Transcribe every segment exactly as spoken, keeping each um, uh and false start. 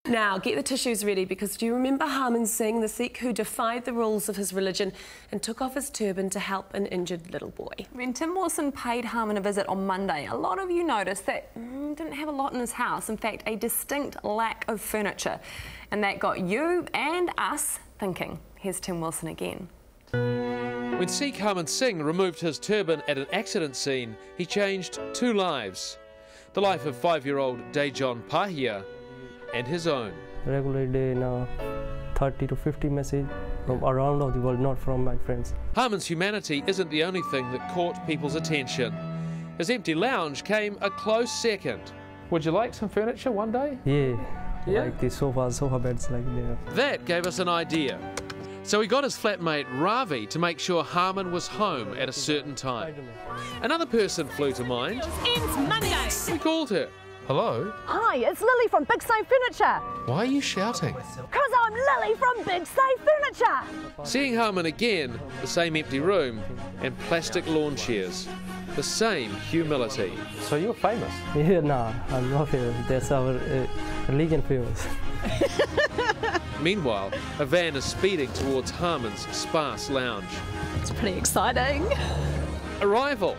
Now, get the tissues ready, because do you remember Harman Singh, the Sikh who defied the rules of his religion and took off his turban to help an injured little boy? When Tim Wilson paid Harman a visit on Monday, a lot of you noticed that mm, didn't have a lot in his house. In fact, a distinct lack of furniture. And that got you and us thinking. Here's Tim Wilson again. When Sikh Harman Singh removed his turban at an accident scene, he changed two lives. The life of five-year-old Dejon Pahia and his own. Regular day now, thirty to fifty messages from around of the world, not from my friends. Harman's humanity isn't the only thing that caught people's attention. His empty lounge came a close second. Would you like some furniture one day? Yeah, yeah? Like the sofas, sofa beds like there. That gave us an idea. So he got his flatmate Ravi to make sure Harman was home at a certain time. Another person flew to mind. Ends Monday. We called her. Hello? Hi, it's Lily from Big Safe Furniture. Why are you shouting? Because I'm Lily from Big Safe Furniture. Seeing Harman again, the same empty room and plastic lawn chairs. The same humility. So you're famous? Yeah, nah, I'm not famous. That's our uh, religion famous. Meanwhile, a van is speeding towards Harman's sparse lounge. It's pretty exciting. Arrival.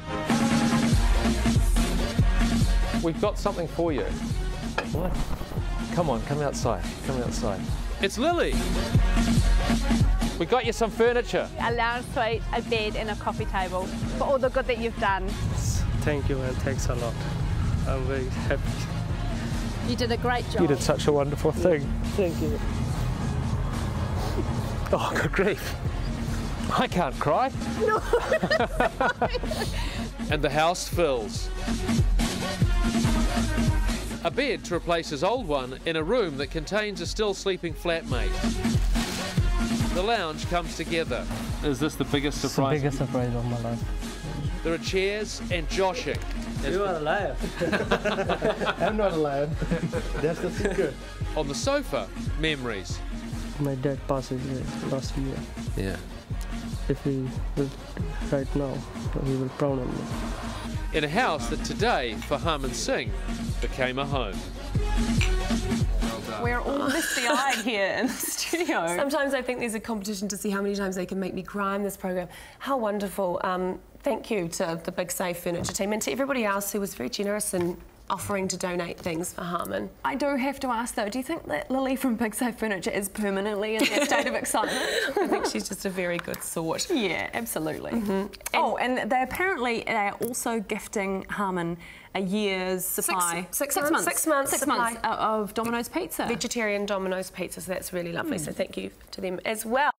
We've got something for you. What? Come on, come outside. Come outside. It's Lily. We got you some furniture. A lounge suite, a bed and a coffee table for all the good that you've done. Thank you and thanks a lot. I'm very happy. You did a great job. You did such a wonderful thing. Thank you. Oh, good grief. I can't cry. No. And the house fills. A bed to replace his old one in a room that contains a still sleeping flatmate. The lounge comes together. Is this the biggest surprise? It's the biggest surprise of my life. There are chairs and joshing. You are a liar. I'm not a liar. That's the secret. On the sofa, memories. My dad passed away last year. Yeah. If he was right now, he will proud of me. In a house that today, for Harman Singh, became a home. We're all misty-eyed here in the studio. Sometimes I think there's a competition to see how many times they can make me cry in this program. How wonderful. Um, thank you to the Big Safe Furniture team and to everybody else who was very generous in offering to donate things for Harman. I do have to ask though, do you think that Lily from Big Safe Furniture is permanently in that state of excitement? I think she's just a very good sort. Yeah, absolutely. Mm-hmm. and oh, and they apparently are also gifting Harman a year's supply. Six, six, six months. Six months. Six supply. months of Domino's pizza. Vegetarian Domino's pizza, so that's really lovely. Mm. So thank you to them as well.